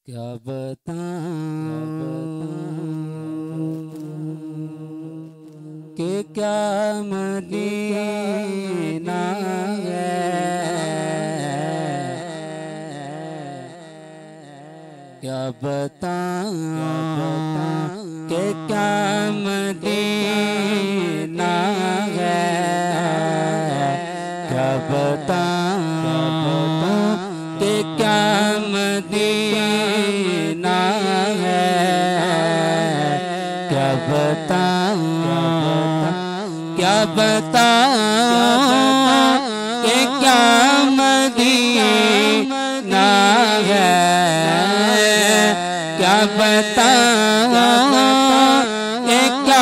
क्या बताऊं कि क्या मदीना है, क्या बताऊं कि क्या मदीना है, क्या बताऊं कि क्या मदीना है, क्या बताऊं, क्या बताऊं कि क्या मदीना है, क्या बताऊं कि क्या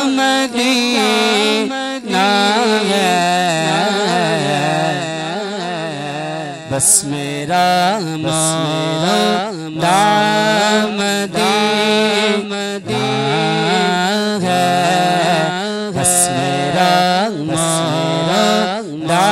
मदीना है। बस मेरा मौला मदीना है, बस मेरा मौला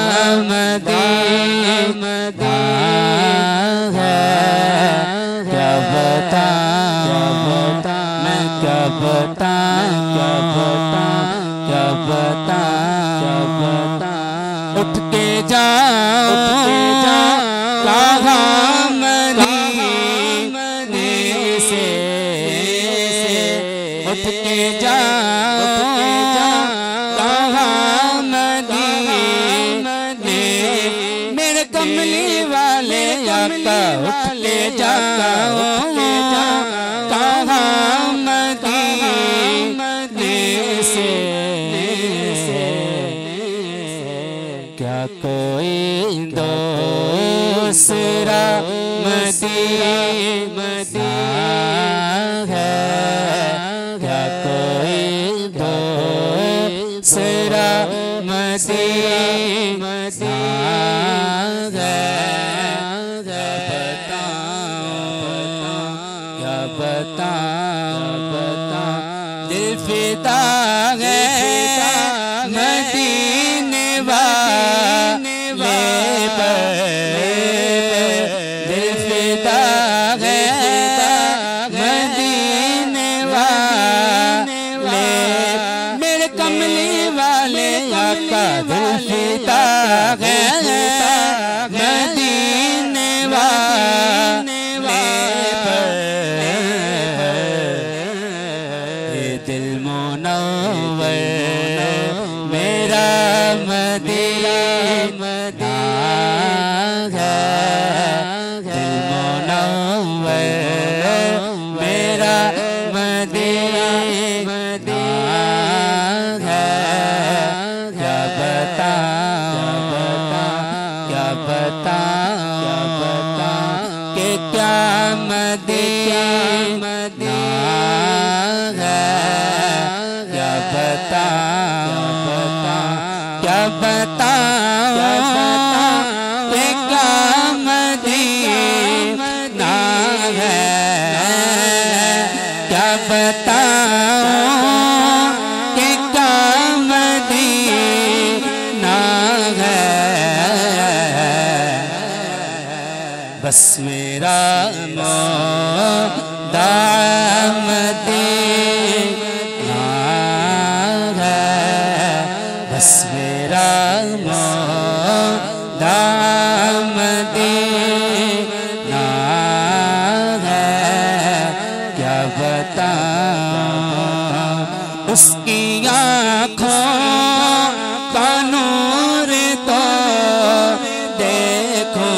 मदीना है। क्या बताऊं मैं, क्या बताऊं, क्या बताऊं, उठ के जाओ कहाँ मदीने से, उठ के जाओ कहाँ मदीने, मेरे कमली वाले आका उठ के जाओ कहाँ मदीने से। क्या कोई दूसरा मदीना है, क्या कोई दूसरा मदीना है, क्या बताऊं, दिल फिदा है मदीने वाले पर, दिल फिदा है मदीने वाले, मेरे कमली वाले आका दिल फिदा है मदीने वाले पर। ये दिल मुनव्वर मेरा मदीना है, दिल मुनव्वर मेरा मदीना है। क्या बताऊं कि क्या मदीना है, क्या बताऊं, क्या बताऊं कि क्या मदीना है, क्या बताऊं कि क्या मदीना है। बस मेरा मौला मदीना है, बस मेरा मौला मदीना है। क्या बताऊं उसकी आँखों का नूर तो देखो,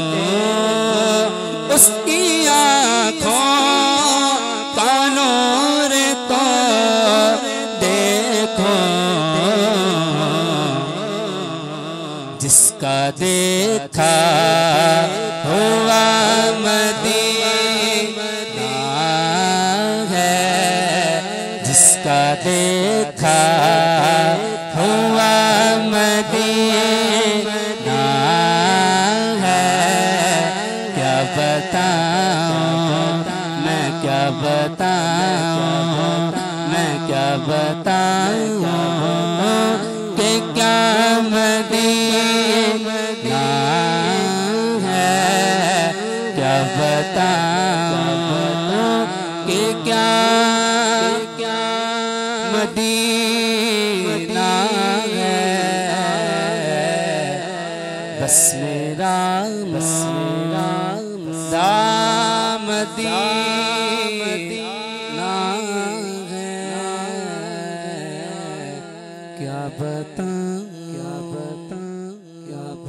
उसकी आँखों का नूर तो देखो, जिसका देखा हुआ मदीना है, जिसका देखा हुआ मदीना है। क्या बताऊं मैं, क्या बताऊं, मैं क्या बताऊं कि क्या मदीना है, क्या बताऊं कि क्या मदीना है। बस मेरा मदीना है, क्या बताऊं।